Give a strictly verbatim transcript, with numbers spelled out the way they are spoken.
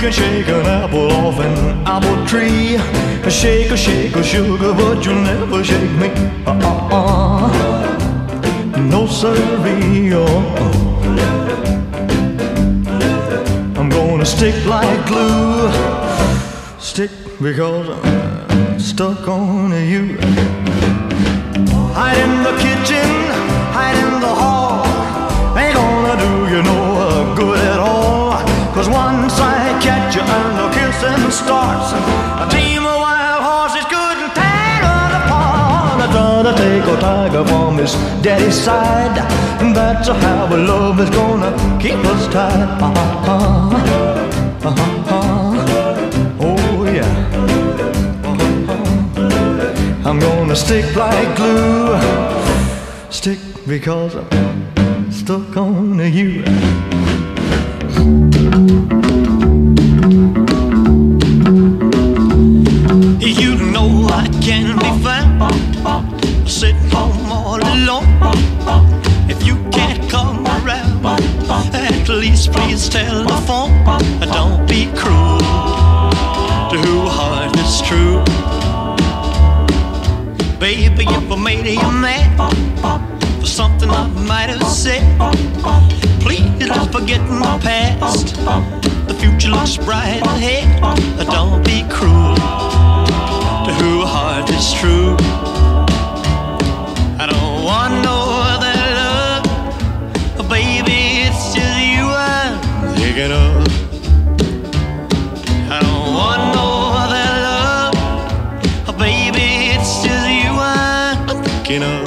can shake an apple off an apple tree. Shake a shake a sugar, but you'll never shake me. Uh-uh-uh. No siree. Oh. I'm gonna stick like glue. Stick because I'm stuck on you. Hide in the kitchen, hide in the hall. Ain't gonna do you no good at all. Cause once I catch you and the kissing starts, a team of wild horses couldn't tear us apart. I try to take a tiger from his daddy's side. That's how our love is gonna keep us tied. Uh-huh, uh-huh, oh yeah. Uh-huh. I'm gonna stick like glue. Stick because I'm stuck on you. You know I can't be found sitting home all alone. If you can't come around, at least please telephone. Don't be cruel to who heart is true. Baby, if I made you mad for something I might have said, please let's forget my past. The future looks bright ahead. Don't be cruel to who heart is true. I don't want no other love, baby, it's just you I'm thinking of. I don't want no other love, baby, it's just you I'm thinking of.